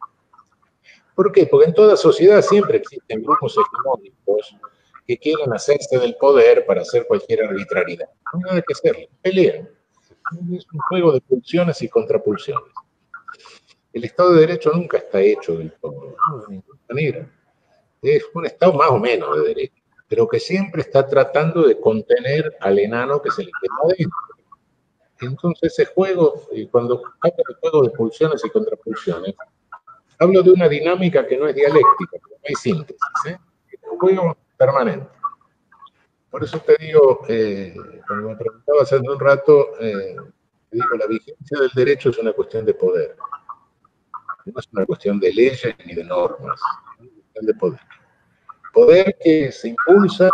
S2: ¿Por qué? Porque en toda sociedad siempre existen grupos hegemónicos que quieren hacerse del poder para hacer cualquier arbitrariedad. No hay nada que hacer, pelean. Es un juego de pulsiones y contrapulsiones. El Estado de Derecho nunca está hecho del todo, no, de ninguna manera. Es un Estado más o menos de derecho, pero que siempre está tratando de contener al enano que se le queda adentro. Entonces ese juego, y cuando hablo de juego de pulsiones y contrapulsiones, hablo de una dinámica que no es dialéctica, que no hay síntesis, ¿eh? Es un juego permanente. Por eso te digo, eh, cuando me preguntabas hace un rato, eh, te digo, la vigencia del derecho es una cuestión de poder. No es una cuestión de leyes ni de normas, es una cuestión de poder. Poder que se impulsa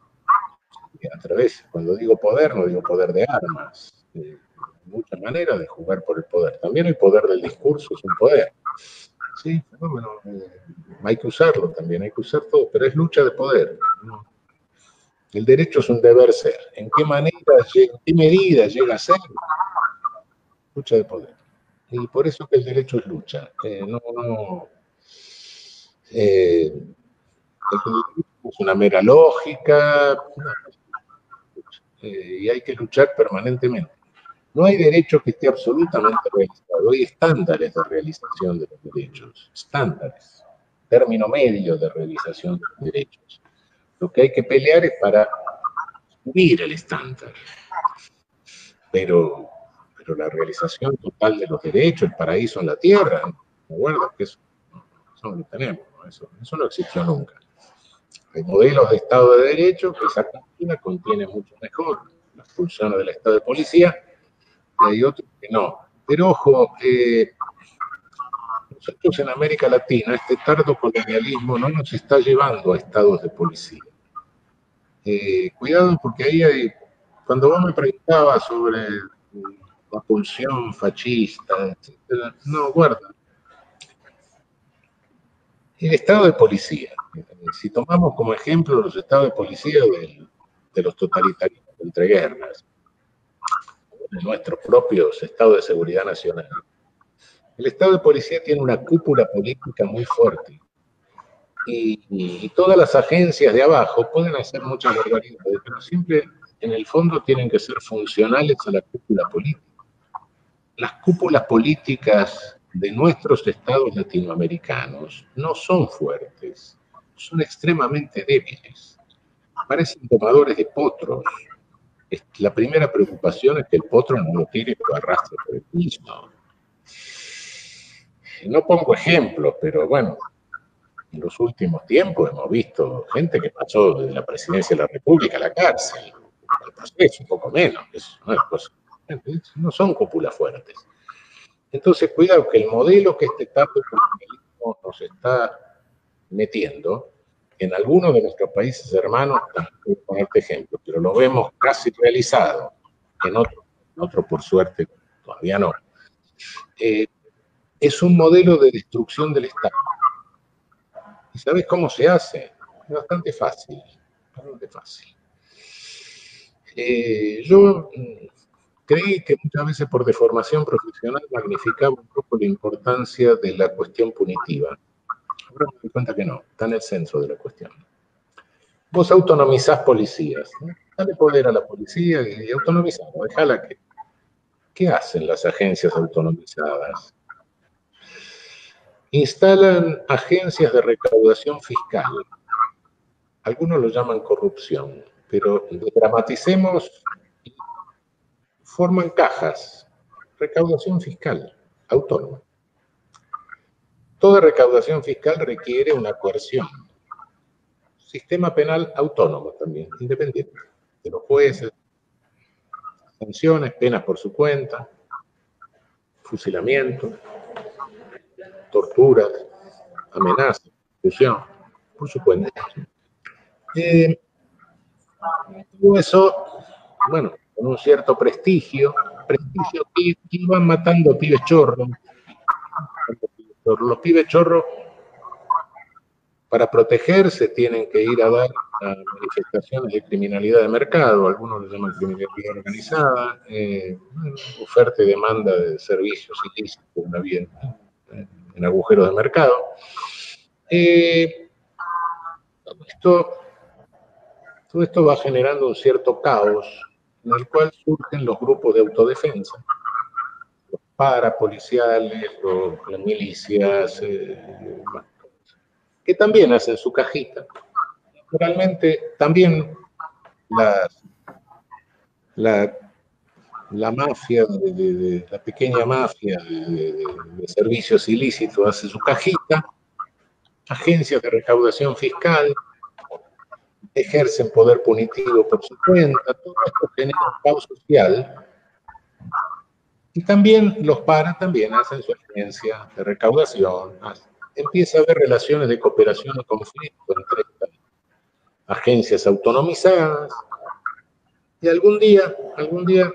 S2: a través, cuando digo poder, no digo poder de armas. Eh, hay muchas maneras de jugar por el poder. También el poder del discurso es un poder. Sí, bueno, eh, hay que usarlo también, hay que usar todo, pero es lucha de poder. El derecho es un deber ser. ¿En qué manera, en qué medida llega a ser? Lucha de poder. Y por eso que el derecho es lucha. Eh, no, no. Eh, es una mera lógica. No, eh, y hay que luchar permanentemente. No hay derecho que esté absolutamente realizado. Hay estándares de realización de los derechos. Estándares. Término medio de realización de los derechos. Lo que hay que pelear es para subir el estándar. Pero, pero la realización total de los derechos, el paraíso en la tierra, ¿me acuerdo? Que eso, eso no lo tenemos, ¿no? Eso, eso no existió nunca. Hay modelos de Estado de Derecho que esa página contiene mucho mejor las funciones del Estado de Policía, y hay otros que no. Pero ojo, eh, nosotros en América Latina, este tardo colonialismo no nos está llevando a estados de policía. Eh, cuidado porque ahí hay, cuando vos me preguntabas sobre la pulsión fascista, etcétera, no, guarda. El estado de policía, si tomamos como ejemplo los estados de policía de, de los totalitarismos de entreguerras, de nuestros propios estados de seguridad nacional, el estado de policía tiene una cúpula política muy fuerte. Y, y, y todas las agencias de abajo pueden hacer muchas barbaridades, pero siempre en el fondo tienen que ser funcionales a la cúpula política. Las cúpulas políticas de nuestros estados latinoamericanos no son fuertes, son extremadamente débiles. Parecen tomadores de potros. La primera preocupación es que el potro no lo tire por arrastre por el piso. No pongo ejemplos, pero bueno, en los últimos tiempos hemos visto gente que pasó de la presidencia de la República a la cárcel. Al proceso, un poco menos. Es una cosa, no son cúpulas fuertes. Entonces, cuidado que el modelo que este tardo colonialismo nos está metiendo, en algunos de nuestros países hermanos, voy a ponerte ejemplo, pero lo vemos casi realizado, en otros, en otro, por suerte, todavía no. Eh, es un modelo de destrucción del Estado. ¿Y sabes cómo se hace? Es bastante fácil, bastante fácil. Eh, yo creí que muchas veces por deformación profesional magnificaba un poco la importancia de la cuestión punitiva. Ahora me doy cuenta que no, está en el centro de la cuestión. Vos autonomizás policías, ¿no? Dale poder a la policía y autonomizá, dejala que... ¿Qué hacen las agencias autonomizadas? Instalan agencias de recaudación fiscal. Algunos lo llaman corrupción, pero dramaticemos y forman cajas, recaudación fiscal autónoma. Toda recaudación fiscal requiere una coerción. Sistema penal autónomo también, independiente de los jueces, sanciones, penas por su cuenta, fusilamiento, torturas, amenazas, exclusión, por su cuenta. Eh, todo eso, bueno, con un cierto prestigio, prestigio que, que iban matando pibes chorros. Los pibes chorros, para protegerse, tienen que ir a dar a manifestaciones de criminalidad de mercado, algunos lo llaman criminalidad organizada, eh, oferta y demanda de servicios ilícitos una vida en, en agujeros de mercado. Eh, esto, todo esto va generando un cierto caos en el cual surgen los grupos de autodefensa, los parapoliciales, los, las milicias, eh, que también hacen su cajita. Naturalmente, también las, la, la mafia, de, de, de, la pequeña mafia de, de, de servicios ilícitos hace su cajita, agencias de recaudación fiscal ejercen poder punitivo por su cuenta, todo esto genera un caos social, y también los para también hacen su agencia de recaudación, empieza a haber relaciones de cooperación y conflicto entre estas agencias autonomizadas, y algún día, algún día,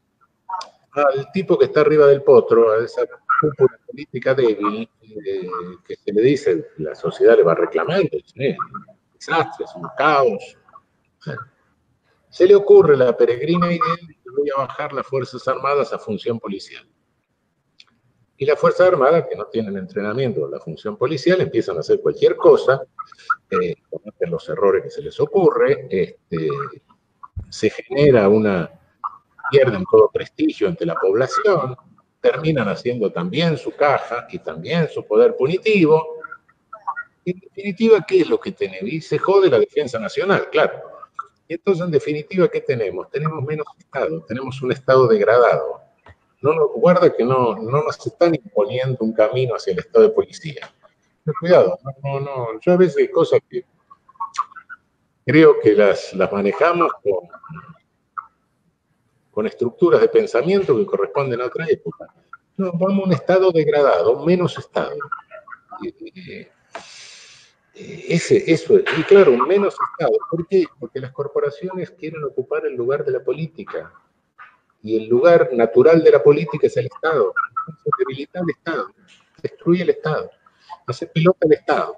S2: al tipo que está arriba del potro, a esa cúpula política débil, eh, que se le dice, la sociedad le va reclamando, ¿sí? Desastres, un caos. Se le ocurre la peregrina idea de que voy a bajar las Fuerzas Armadas a función policial. Y las Fuerzas Armadas, que no tienen entrenamiento en la función policial, empiezan a hacer cualquier cosa, eh, cometen los errores que se les ocurre, este, se genera una, pierden todo prestigio ante la población, terminan haciendo también su caja y también su poder punitivo. En definitiva, ¿qué es lo que tenemos? Y se jode la defensa nacional, claro. Y entonces, en definitiva, ¿qué tenemos? Tenemos menos Estado, tenemos un Estado degradado. No nos, guarda que no, no nos están imponiendo un camino hacia el Estado de policía. Pero cuidado, no, no, no. Yo a veces hay cosas que creo que las, las manejamos con, con estructuras de pensamiento que corresponden a otra época. No, vamos a un Estado degradado, menos Estado. Eh, Ese, eso, y claro, un menos Estado. ¿Por qué? Porque las corporaciones quieren ocupar el lugar de la política. Y el lugar natural de la política es el Estado. Entonces, debilita el Estado, destruye el Estado, hace pelota el Estado.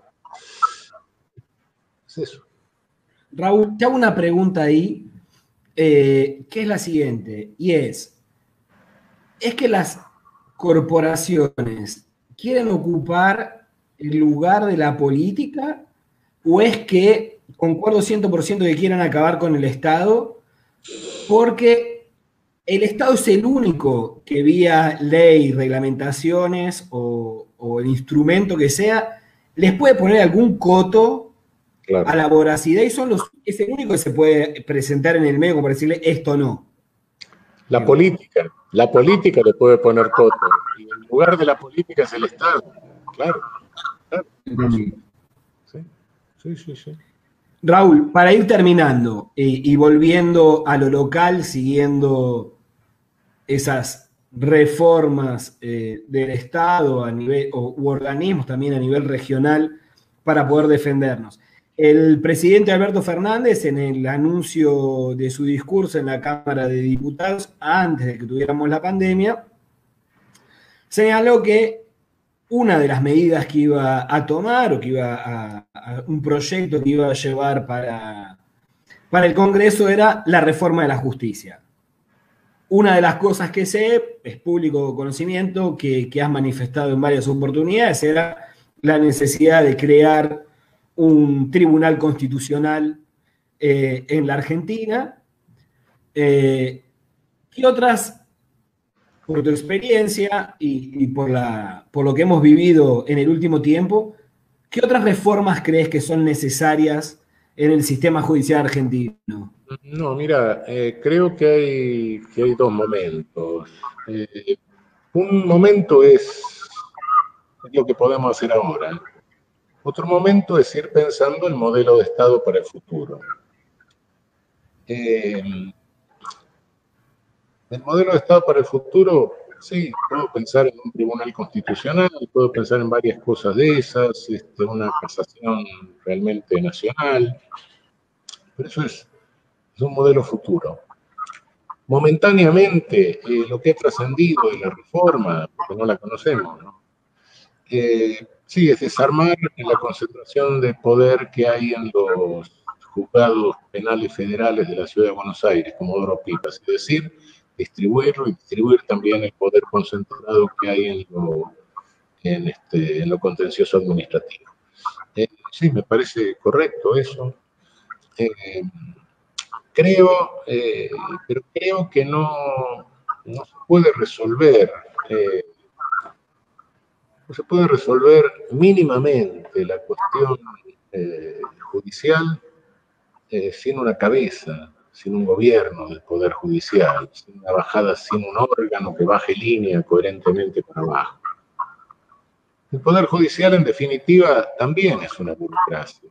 S2: Es eso.
S1: Raúl, te hago una pregunta ahí, eh, que es la siguiente, y es, ¿es que las corporaciones quieren ocupar el lugar de la política, o es que concuerdo cien por ciento que quieran acabar con el Estado porque el Estado es el único que vía ley, reglamentaciones o, o el instrumento que sea les puede poner algún coto claro. a la voracidad, y son los, es el único que se puede presentar en el medio como para decirle esto no?
S2: La Digo, política, la política le puede poner coto, y en lugar de la política es el Estado, claro. Claro. Sí, sí, sí, sí.
S1: Raúl, para ir terminando y, y volviendo a lo local, siguiendo esas reformas eh, del Estado a nivel, o, u organismos también a nivel regional para poder defendernos. El presidente Alberto Fernández, en el anuncio de su discurso en la Cámara de Diputados, antes de que tuviéramos la pandemia, señaló que una de las medidas que iba a tomar o que iba a, a un proyecto que iba a llevar para, para el Congreso era la reforma de la justicia. Una de las cosas que sé, es público conocimiento, que, que has manifestado en varias oportunidades, era la necesidad de crear un tribunal constitucional eh, en la Argentina. Eh, ¿Qué otras... por tu experiencia y, y por, la, por lo que hemos vivido en el último tiempo, ¿qué otras reformas crees que son necesarias en el sistema judicial argentino?
S2: No, mira, eh, creo que hay, que hay dos momentos. Eh, un momento es lo que podemos hacer ahora. Otro momento es ir pensando el modelo de Estado para el futuro. Eh, el modelo de Estado para el futuro, sí, puedo pensar en un tribunal constitucional, puedo pensar en varias cosas de esas, este, una casación realmente nacional, pero eso es, es un modelo futuro. Momentáneamente, eh, lo que ha trascendido de la reforma, porque no la conocemos, ¿no? Eh, sí, es desarmar la concentración de poder que hay en los juzgados penales federales de la Ciudad de Buenos Aires, como Comodoro Pi, es decir, distribuirlo y distribuir también el poder concentrado que hay en lo, en este, en lo contencioso administrativo. Eh, sí, me parece correcto eso. Eh, creo, eh, pero creo que no, no se puede resolver, eh, no se puede resolver mínimamente la cuestión eh, judicial eh, sin una cabeza, sin un gobierno del Poder Judicial, sin una bajada, sin un órgano que baje línea coherentemente para abajo. El Poder Judicial, en definitiva, también es una burocracia.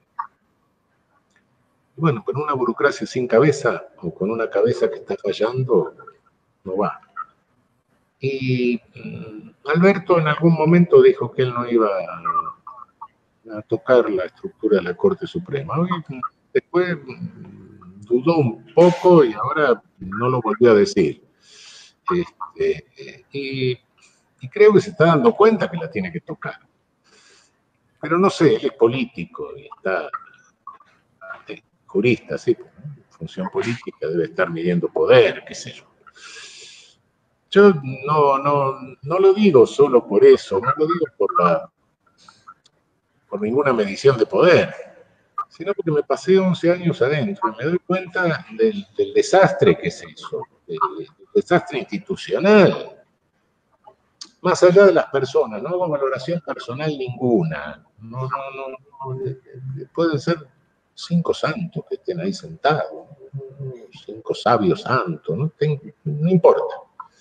S2: Bueno, con una burocracia sin cabeza o con una cabeza que está fallando, no va. Y um, Alberto en algún momento dijo que él no iba a, a tocar la estructura de la Corte Suprema. Después um, dudó un poco y ahora no lo volvió a decir. Este, y, y creo que se está dando cuenta que la tiene que tocar. Pero no sé, él es político y está jurista, sí, función política, debe estar midiendo poder, qué sé yo. Yo no, no, no lo digo solo por eso, no lo digo por, la, por ninguna medición de poder, sino porque me pasé once años adentro y me doy cuenta del, del desastre que es eso, del, del desastre institucional. Más allá de las personas, no hago valoración personal ninguna, no, no, no, no pueden ser cinco santos que estén ahí sentados, cinco sabios santos, no, no importa.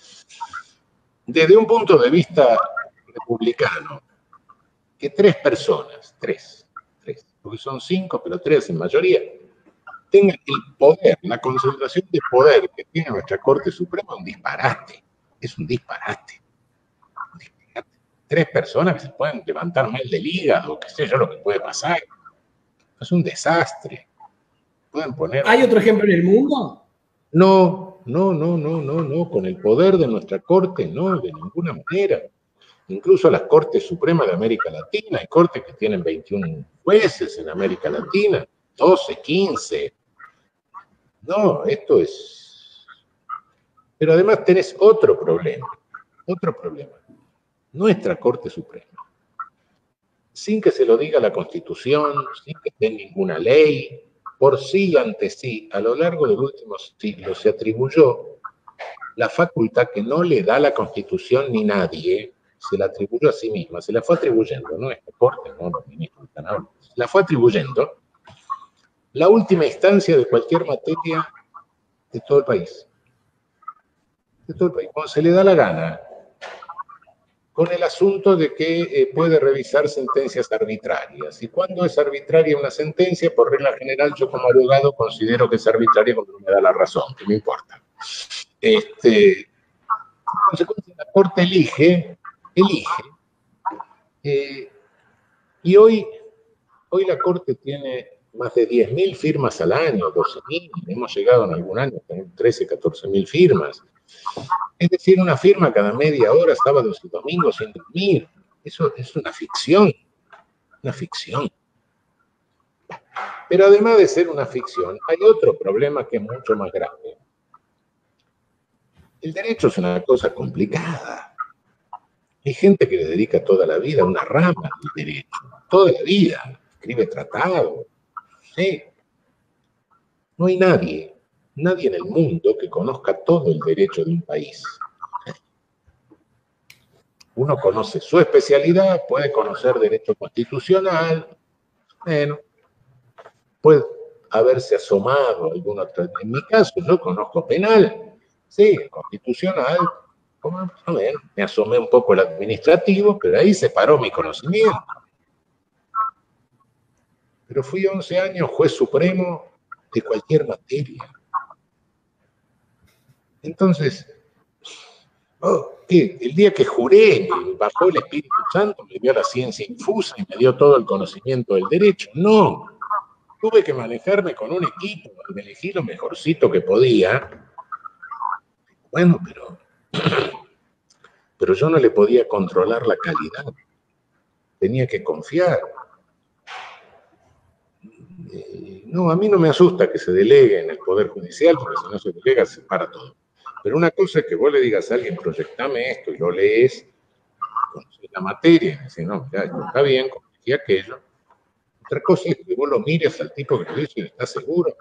S2: Desde un punto de vista republicano, que tres personas, tres, tres, porque son cinco, pero tres en mayoría, tengan el poder, la concentración de poder que tiene nuestra Corte Suprema, un disparate, es un disparate. Un disparate. Tres personas que se pueden levantar mal del hígado, qué sé yo lo que puede pasar. Es un desastre. Pueden poner...
S1: ¿Hay otro ejemplo en el mundo?
S2: No, no, no, no, no, no. Con el poder de nuestra Corte, no, de ninguna manera. Incluso las Cortes Supremas de América Latina, hay cortes que tienen veintiún jueces en América Latina, doce, quince. No, esto es... Pero además tenés otro problema, otro problema. Nuestra Corte Suprema, sin que se lo diga la Constitución, sin que esté en ninguna ley, por sí y ante sí, a lo largo del último siglo se atribuyó la facultad que no le da la Constitución ni nadie, se la atribuyó a sí misma, se la fue atribuyendo, no esta Corte, no los ministros están hablando, se la fue atribuyendo la última instancia de cualquier materia de todo el país. De todo el país, cuando se le da la gana, con el asunto de que eh, puede revisar sentencias arbitrarias. ¿Y cuándo es arbitraria una sentencia? Por regla general, yo como abogado considero que es arbitraria cuando me da la razón, que me importa. Este, en consecuencia, la Corte elige, elige, eh, y hoy, hoy la Corte tiene más de diez mil firmas al año, doce mil, hemos llegado en algún año a tener trece, catorce mil firmas. Es decir, una firma cada media hora, sábados y domingos, sin dormir. Eso es una ficción, una ficción. Pero además de ser una ficción, hay otro problema que es mucho más grave. El derecho es una cosa complicada. Hay gente que le dedica toda la vida a una rama del derecho, toda la vida, escribe tratados. Sí. No hay nadie, nadie en el mundo que conozca todo el derecho de un país. Uno conoce su especialidad, puede conocer derecho constitucional, bueno, puede, haberse asomado algún otro. En mi caso, yo conozco penal, sí, constitucional, como, a ver, me asomé un poco el administrativo, pero ahí se paró mi conocimiento. Pero fui once años juez supremo de cualquier materia. Entonces, oh, ¿qué? El día que juré, me bajó el Espíritu Santo, me dio la ciencia infusa y me dio todo el conocimiento del derecho. No, tuve que manejarme con un equipo, me elegí lo mejorcito que podía. Bueno, pero, pero yo no le podía controlar la calidad. Tenía que confiar. Eh, no, a mí no me asusta que se delegue en el Poder Judicial, porque si no se delega se para todo. Pero una cosa es que vos le digas a alguien, proyectame esto, y lo lees, conoces la materia, y decís, no, mira, esto está bien, corregí aquello. Otra cosa es que vos lo mires al tipo que lo dice y estás seguro.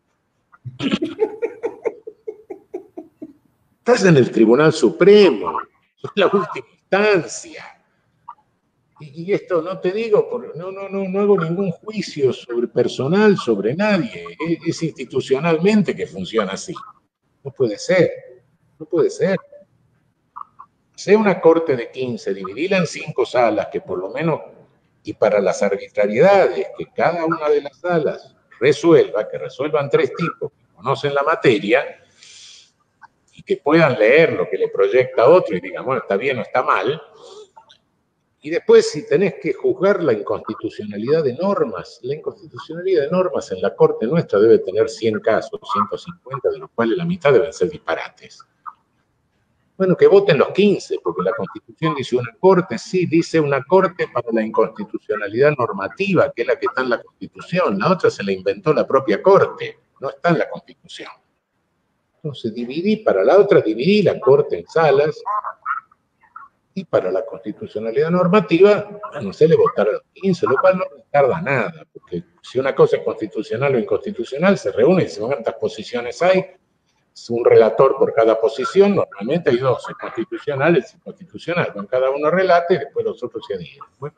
S2: Estás en el Tribunal Supremo, es la última instancia. Y, y esto no te digo, por, no, no, no, no hago ningún juicio sobre personal, sobre nadie. Es, es institucionalmente que funciona así. No puede ser, no puede ser. Sea una corte de quince, dividila en cinco salas, que por lo menos, y para las arbitrariedades, que cada una de las salas resuelva, que resuelvan tres tipos que conocen la materia, y que puedan leer lo que le proyecta otro y digan, bueno, está bien o está mal. Y después, si tenés que juzgar la inconstitucionalidad de normas, la inconstitucionalidad de normas en la Corte nuestra debe tener cien casos, ciento cincuenta, de los cuales la mitad deben ser disparates. Bueno, que voten los quince, porque la Constitución dice una Corte, sí, dice una Corte para la inconstitucionalidad normativa, que es la que está en la Constitución. La otra se la inventó la propia Corte, no está en la Constitución. Entonces, dividí, para la otra dividí la Corte en salas, y para la constitucionalidad normativa, bueno, se le votaron a los quince, lo cual no tarda nada, porque si una cosa es constitucional o inconstitucional, se reúne y se ven cuántas posiciones hay, es un relator por cada posición, normalmente hay dos, el constitucional y el inconstitucional, con cada uno relate y después los otros se adhieren. Bueno,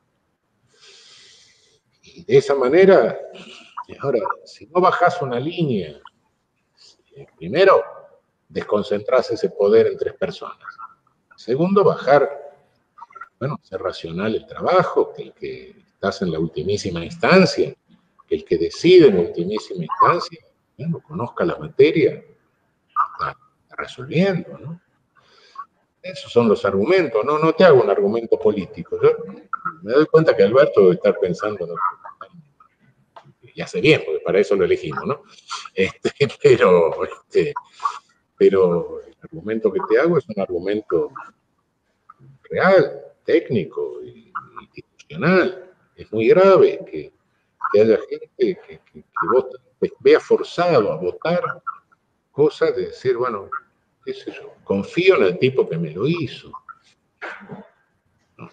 S2: y de esa manera, ahora, si no bajás una línea, primero, desconcentrás ese poder en tres personas. Segundo, bajar, bueno, ser racional el trabajo, que el que estás en la ultimísima instancia, que el que decide en ultimísima instancia, bueno, conozca la materia, está resolviendo, ¿no? Esos son los argumentos, no, no te hago un argumento político. Yo me doy cuenta que Alberto debe estar pensando, ¿no? Ya sé bien, porque para eso lo elegimos, ¿no? Este, pero, este, pero el argumento que te hago es un argumento real, técnico, institucional. Es muy grave que, que haya gente que, que, que vota, que vea forzado a votar cosas de decir, bueno, qué sé yo, confío en el tipo que me lo hizo. No.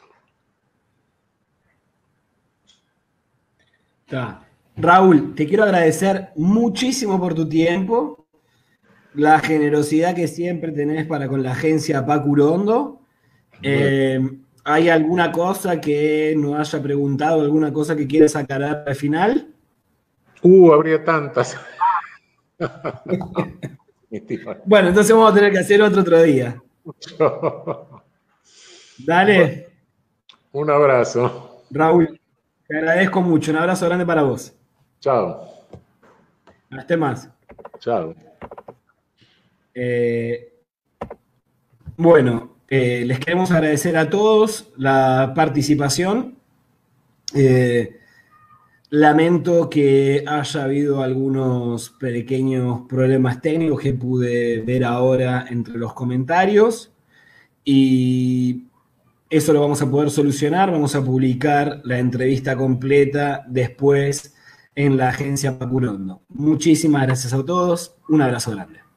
S1: Está. Raúl, te quiero agradecer muchísimo por tu tiempo, la generosidad que siempre tenés para con la agencia Pacurondo. Eh, ¿Hay alguna cosa que no haya preguntado, alguna cosa que quieras aclarar al final?
S2: Uh, habría tantas.
S1: Bueno, entonces vamos a tener que hacer otro otro día. Dale.
S2: Un abrazo.
S1: Raúl, te agradezco mucho. Un abrazo grande para vos.
S2: Chao.
S1: Hasta más.
S2: Chao.
S1: Eh, bueno, eh, les queremos agradecer a todos la participación. Eh, lamento que haya habido algunos pequeños problemas técnicos que pude ver ahora entre los comentarios y eso lo vamos a poder solucionar. Vamos a publicar la entrevista completa después en la agencia Pacurondo. Muchísimas gracias a todos. Un abrazo grande.